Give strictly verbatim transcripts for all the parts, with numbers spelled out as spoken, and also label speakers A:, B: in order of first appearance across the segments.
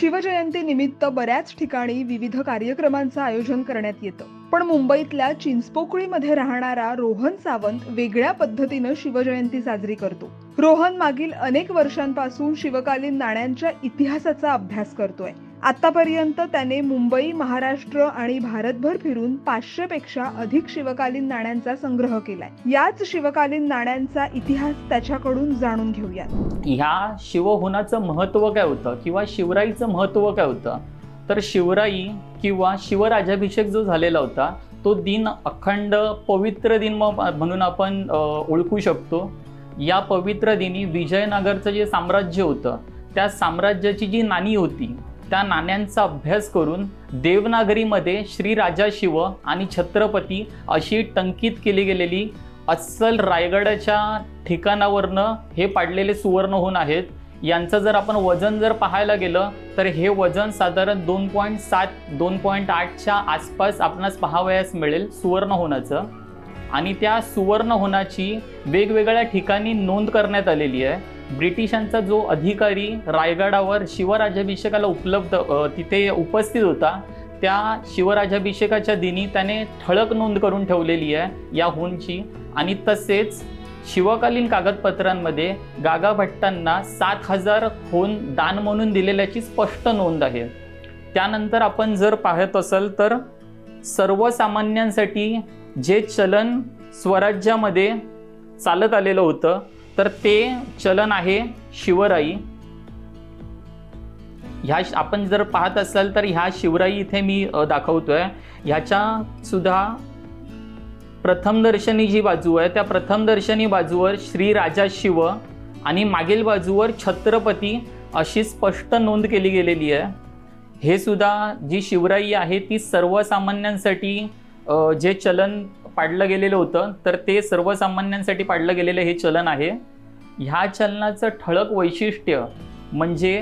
A: शिवजयंती निमित्त बऱ्याच ठिकाणी विविध कार्यक्रमांचं आयोजन करण्यात येतं, पण मुंबईतल्या चिंचपोकळीमध्ये राहणारा रोहन सावंत वेगळ्या पद्धतीनं शिवजयंती साजरी करतो। रोहन मागील अनेक वर्षांपासून शिवकालीन नाण्यांच्या इतिहासाचा अभ्यास करतोय। आतापर्यंत त्याने मुंबई, महाराष्ट्र आणि भारतभर फिरून पाचशे पेक्षा अधिक शिवकालीन नाण्यांचा संग्रह केलाय। याच शिवकालीन नाण्यांचा इतिहास त्याच्याकडून जाणून घेऊया।
B: ह्या शिवहोनाचं महत्त्व काय होतं किंवा शिवराईचं महत्त्व काय होतं, तर शिवराई किंवा शिवराजाभिषेक जो झालेला होता तो दिन अखंड पवित्र दिन म्हणून आपण ओळखू शकतो। या पवित्र दिनी विजयनगरचं जे साम्राज्य होतं त्या साम्राज्याची जी नाणी होती त्या नाण्यांचा अभ्यास करून देवनागरीमध्ये श्री राजा शिव आणि छत्रपती अशी टंकित केली गेलेली अस्सल रायगडाच्या ठिकाणावरनं हे पाडलेले सुवर्णहोन आहेत। यांचं जर आपण वजन जर पाहायला गेलं तर हे वजन साधारण दोन पॉईंट सात दोन पॉईंट आठच्या आसपास आपणास पाहावयास मिळेल सुवर्णहोनाचं। आणि त्या सुवर्णहोनाची वेगवेगळ्या ठिकाणी नोंद करण्यात आलेली आहे। ब्रिटिशांचा जो अधिकारी रायगडावर शिवराजाभिषेकाला उपलब्ध तिथे उपस्थित होता त्या शिवराजाभिषेकाच्या दिनी त्याने ठळक नोंद करून ठेवलेली आहे या होनची। आणि तसेच शिवकालीन कागदपत्रांमध्ये गागा भट्टांना सात हजार होन दान म्हणून दिलेल्याची स्पष्ट नोंद आहे। त्यानंतर आपण जर पाहत असाल तर सर्वसामान्यांसाठी जे चलन स्वराज्यामध्ये चालत आलेलं होतं तर ते चलन आहे शिवराई। ह्या आपण जर पाहत असाल तर ह्या शिवराई इथे मी दाखवतोय। ह्याच्या सुद्धा प्रथम दर्शनी जी बाजू आहे त्या प्रथम दर्शनी बाजूवर श्री राजा शिव आणि मागील बाजूवर छत्रपती अशी स्पष्ट नोंद केली गेलेली आहे। हे सुद्धा जी शिवराई आहे ती सर्वसामान्यांसाठी जे चलन पाडलं गेलेलं होतं तर ते सर्वसामान्यांसाठी पाडलं गेलेलं हे चलन आहे। ह्या चलनाचं ठळक वैशिष्ट्य म्हणजे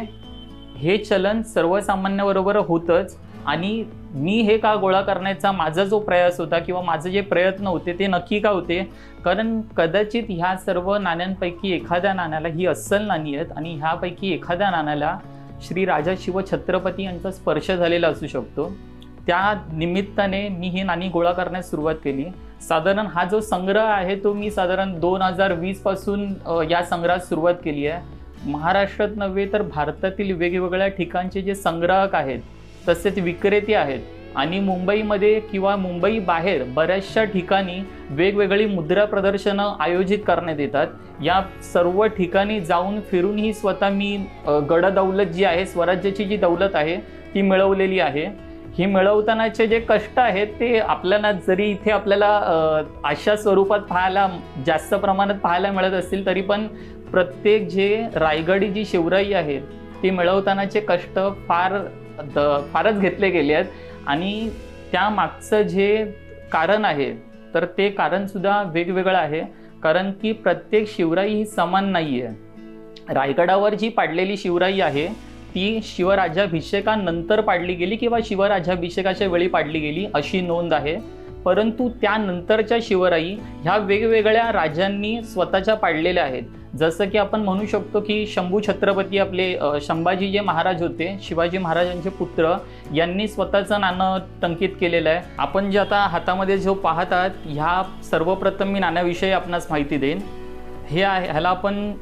B: हे चलन सर्वसामान्याबरोबर होतंच। आणि मी हे का गोळा करण्याचा माझा जो प्रयास होता किंवा माझे जे प्रयत्न होते ते नक्की का होते, कारण कदाचित ह्या सर्व नाण्यांपैकी एखाद्या नाण्याला ही अस्सल नाणी आहेत आणि ह्यापैकी एखाद्या नाण्याला श्री राजा शिव छत्रपती यांचा स्पर्श झालेला असू शकतो। त्या निमित्ताने मी ही नाणी गोळा करण्यास सुरुवात केली। साधारण हा जो संग्रह आहे तो मी साधारण दोन हजार वीस पासून या संग्रहात सुरुवात केली आहे। महाराष्ट्रात नव्हे तर भारतातील वेगवेगळ्या ठिकाणचे जे संग्राहक आहेत तसेच विक्रेते आहेत आणि मुंबईमध्ये किंवा मुंबई बाहेर बऱ्याचशा ठिकाणी वेगवेगळी मुद्रा प्रदर्शनं आयोजित करण्यात येतात। या सर्व ठिकाणी जाऊन फिरून ही स्वतः मी गडदौलत जी आहे स्वराज्याची जी दौलत आहे ती मिळवलेली आहे। ही मिळवतानाचे जे कष्ट आहेत ते आपल्याला जरी इथे आपल्याला अशा स्वरूपात पाहायला जास्त प्रमाणात पाहायला मिळत असतील तरी पण प्रत्येक जे रायगडी जी शिवराई आहे ती मिळवतानाचे कष्ट फार फारच घेतले गेले आहेत। आणि त्या मागचं जे कारण आहे तर ते कारण सुद्धा वेगवेगळं आहे, कारण की प्रत्येक शिवराई ही समान नाही आहे। रायगडावर जी पाडलेली शिवराई आहे ती शिवराजाभिषेकानंतर पाडली गेली किंवा शिवराजाभिषेकाच्या वेळी पाडली गेली अशी नोंद आहे। परंतु त्यानंतरच्या शिवराई ह्या वेगवेगळ्या राजांनी स्वतःच्या पाडलेल्या आहेत। जसं की आपण म्हणू शकतो की शंभू छत्रपती आपले संभाजी जे महाराज होते शिवाजी महाराजांचे पुत्र यांनी स्वतःचं नाणं टंकित केलेलं आहे। आपण जे आता हातामध्ये जो पाहत आहात ह्या सर्वप्रथम मी नाण्याविषयी आपणास माहिती देईन। हे आहे ह्याला आपण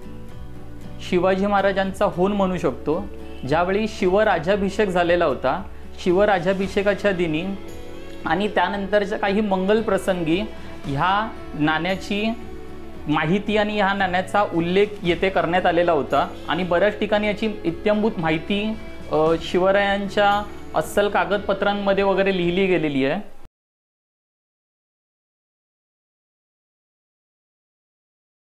B: शिवाजी महाराजांचा होन म्हणू शकतो। ज्यावेळी शिवराजाभिषेक झालेला होता शिवराजाभिषेकाच्या दिनी आणि त्यानंतरच्या काही मंगल प्रसंगी ह्या नाण्याची माहिती आणि ह्या नाण्याचा उल्लेख येथे करण्यात आलेला होता। आणि बऱ्याच ठिकाणी याची इत्थंभूत माहिती शिवरायांच्या अस्सल कागदपत्रांमध्ये वगैरे लिहिली गेलेली आहे।